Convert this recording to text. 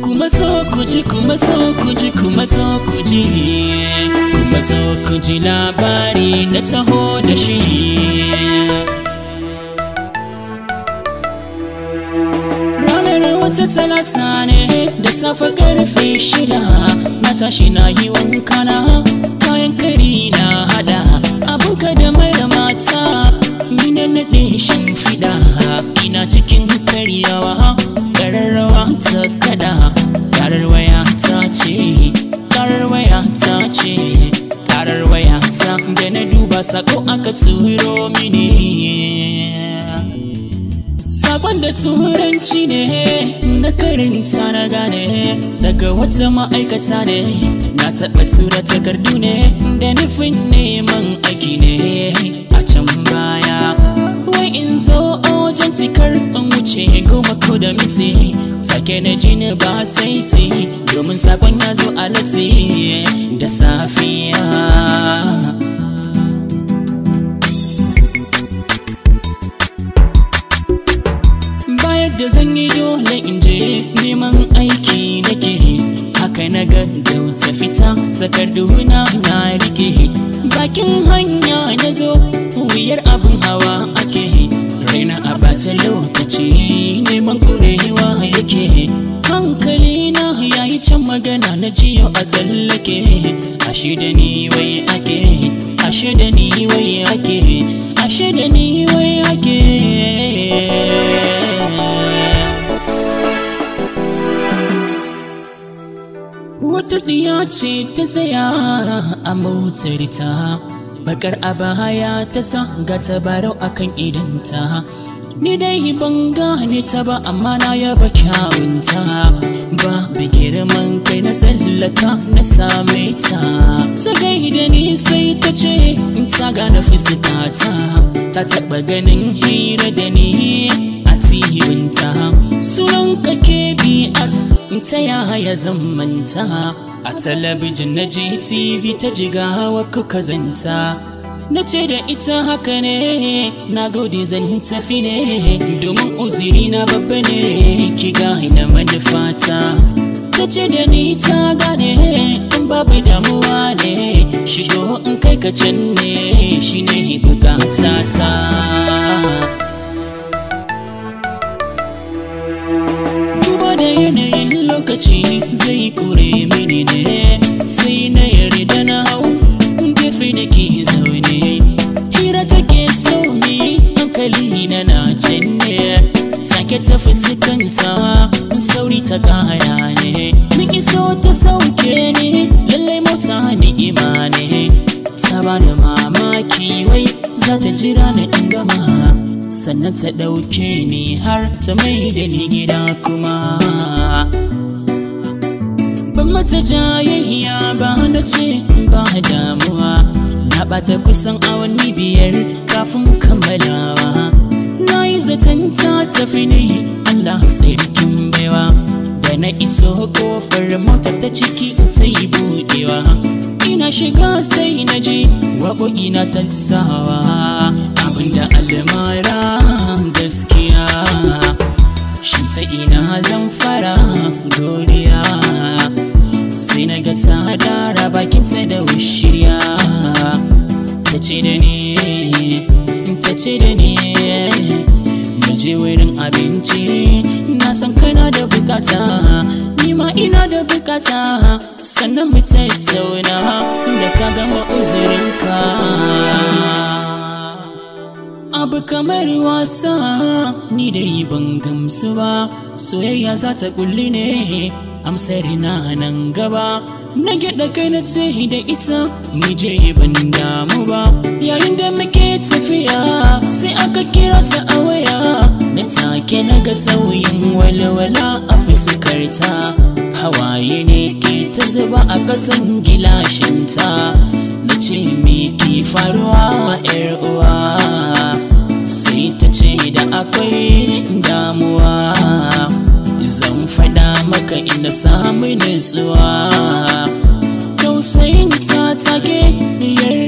kuma so ku ji, kuma so ku ji, kuma so ku ji, kuma so ku ji labari na taho da shi. Ranar wata talata ne da safe karfe 6, na tashi na yi wanka na kayan kari na hada abinka da mara mata, ni na naɗe shimfiɗa ina cikin karyawa. Ƙararrawa ta kada, ƙarar waya ta ce, ƙarar waya ta ce, ƙarar waya ta da na duba sako aka turo mini. Sakon da turanci ne na karanta na gane, daga wata ma'aikata ne, na taɓa tura takardu ne da nufin neman aiki ne a can baya. Wai in zo wajen tikar in wuce goma ko da miti, sake na ji ni ba saiti domin sakon ya zo a lati da safiya. Bayar da zan yi dole in je neman aiki nake, haka na gaggauta fita takardu na rike, bakin hanya na zo wuyar abin hawa ake, raina a bata lokaci neman kurewa yake, hankali na yayi can magana na jiyo a tsallake, ashe da ni wai ake, ashe da ni wai ake, ashe da ni wai ake. Wata ɗiya ce ta tsaya a motar ta, bakar abaya ta sa ga tabarau akan idanta, ni dai ban gane ta ba amma na yaba kyawunta, ba girman kai na tsallaka na same ta, ta gaida ni sai ta ce ta gane fuskata, ta taɓa ganin hira da ni a tibinta, sunan ka KBAT ta yaya zamanta, a talabijin na GTV ta Jigawa kuka zanta, na ce da ita haka ne na gode zan tafi ne domin uziri na babba ne ki gane manufata, ta ce da ni ta gane in babu damuwa ne shigo in kai ka can ne shi ne bukatata. Duba da yanayin lokaci zai kure mini ne, sai na yarda na hau gefe da ke zaune, hira take so mi hankali na can ne, take ta fuskanta sauri ta kaya ne, mun iso ta sauke ne lallai mota ni'ima ne, ta bani mamaki wai za ta jira na in gama, sannan ta ɗauke ni har ta mai da ni gida kuma. Ban mata jayayya ba na ce ba damuwa, na ɓata kusan awanni 5 kafin kammalawa, na yi zaton ta tafi ne Allah sarkin baiwa, da na iso kofar motar ta ciki ta yi buɗewa, ina shiga sai na ji waƙoƙi na tasawa, abinda almara gaskiya, shin ta ina zan fara godiya, sai na ga ta dara bakinta da wushirya, ta ce da ni, ta ce da ni mu je wurin abinci, na san kana da bukata ni ma ina da bukata, sannan mu tattauna tun da ka gama uzurinka. Abu kamar wasa ni dai ban gamsu ba, soyayya za ta kulli ne amsar na nan gaba, na gyaɗa kai na ce da ita mu je ban damu ba, yayin da muke tafiya sai aka kira ta a waya, na take na ga sauyin walwala a fuskarta, hawaye ne ke ta zuba a ƙasan gilashinta, na ce me ke faruwa 'yar uwa, sai ta ce da akwai damuwa, zan faɗa maka ina samu nutsuwa, tausayin ta take